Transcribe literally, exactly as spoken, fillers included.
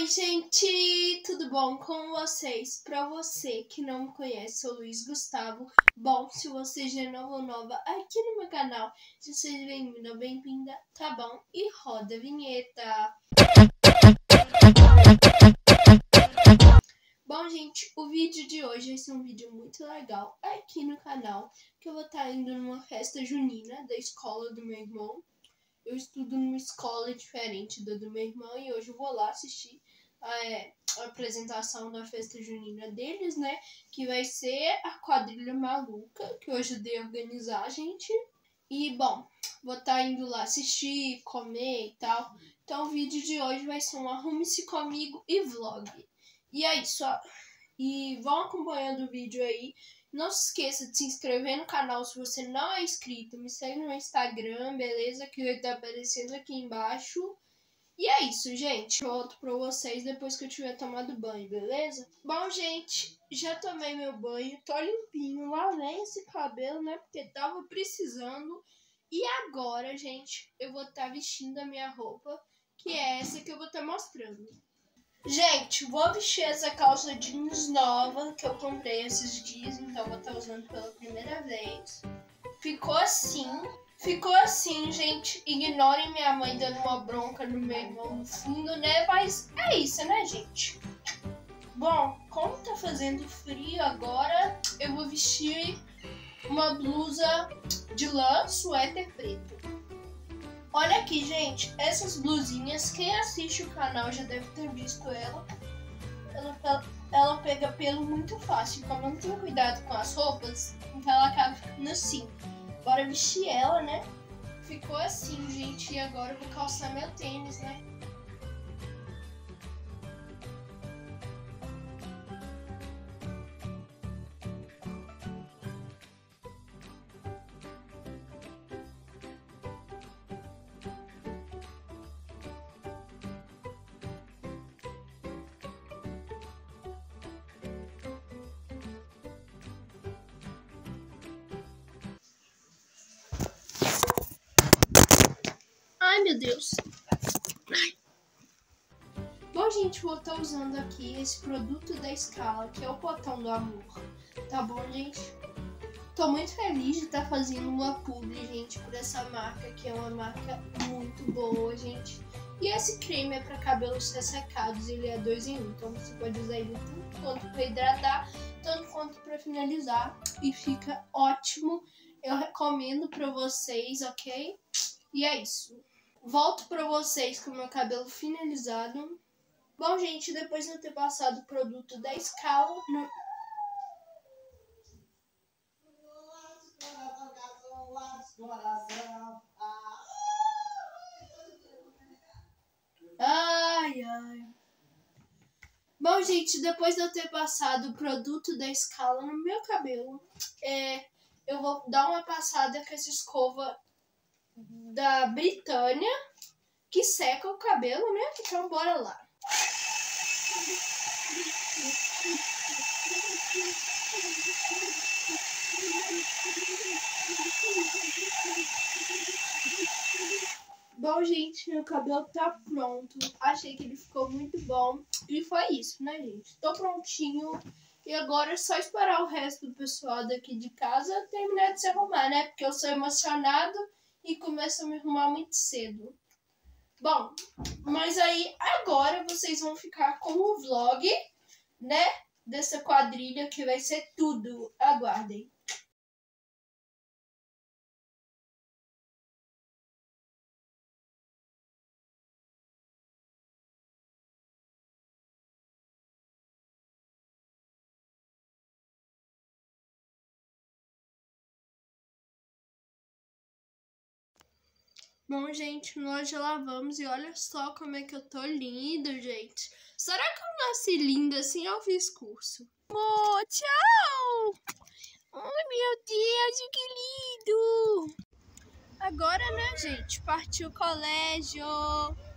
Oi, gente! Tudo bom com vocês? Pra você que não me conhece, sou Luiz Gustavo. Bom, se você já é novo ou nova aqui no meu canal, seja bem-vindo ou bem-vinda, tá bom? E roda a vinheta! Bom, gente, o vídeo de hoje vai ser um vídeo muito legal aqui no canal, que eu vou estar indo numa festa junina da escola do meu irmão. Eu estudo numa escola diferente da do meu irmão e hoje eu vou lá assistir é, a apresentação da festa junina deles, né? Que vai ser a quadrilha maluca, que eu ajudei a organizar, gente. E, bom, vou estar indo lá assistir, comer e tal. Então o vídeo de hoje vai ser um Arrume-se Comigo e vlog. E é isso, ó. E vão acompanhando o vídeo aí. Não se esqueça de se inscrever no canal se você não é inscrito. Me segue no Instagram, beleza? Que vai estar aparecendo aqui embaixo. E é isso, gente. Volto pra vocês depois que eu tiver tomado banho, beleza? Bom, gente, já tomei meu banho. Tô limpinho. Lavei esse cabelo, né? Porque tava precisando. E agora, gente, eu vou estar vestindo a minha roupa, que é essa que eu vou estar mostrando. Gente, vou vestir essa calça jeans nova que eu comprei esses dias, então vou estar usando pela primeira vez. Ficou assim, ficou assim, gente. Ignorem minha mãe dando uma bronca no meu irmão no fundo, né? Mas é isso, né, gente? Bom, como tá fazendo frio agora, eu vou vestir uma blusa de lã, suéter preto. Olha aqui, gente, essas blusinhas, quem assiste o canal já deve ter visto ela. Ela, ela pega pelo muito fácil, como não tem cuidado com as roupas, então ela acaba ficando assim. Bora vestir ela, né? Ficou assim, gente, e agora eu vou calçar meu tênis, né? Ai, meu Deus. Ai. Bom, gente, vou estar usando aqui esse produto da Scala, que é o Potão do Amor. Tá bom, gente? Tô muito feliz de estar fazendo uma publi, gente, por essa marca, que é uma marca muito boa, gente. E esse creme é para cabelos ressecados, ele é dois em um. Então você pode usar ele tanto quanto para hidratar, tanto quanto para finalizar. E fica ótimo. Eu recomendo para vocês, ok? E é isso. Volto pra vocês com o meu cabelo finalizado. Bom, gente, depois de eu ter passado o produto da Scala... No... Ai, ai. Bom, gente, depois de eu ter passado o produto da Scala no meu cabelo, é, eu vou dar uma passada com essa escova da Britânia, que seca o cabelo, né? Então bora lá. Bom, gente, meu cabelo tá pronto. Achei que ele ficou muito bom. E foi isso, né, gente? Tô prontinho. E agora é só esperar o resto do pessoal daqui de casa terminar de se arrumar, né? Porque eu sou emocionado e começo a me arrumar muito cedo. Bom, mas aí agora vocês vão ficar com o vlog, né, dessa quadrilha que vai ser tudo. Aguardem. Bom, gente, nós já lavamos e olha só como é que eu tô lindo, gente. Será que eu nasci linda assim ao discurso? Amor, tchau! Ai, meu Deus, que lindo! Agora, né, gente, partiu o colégio.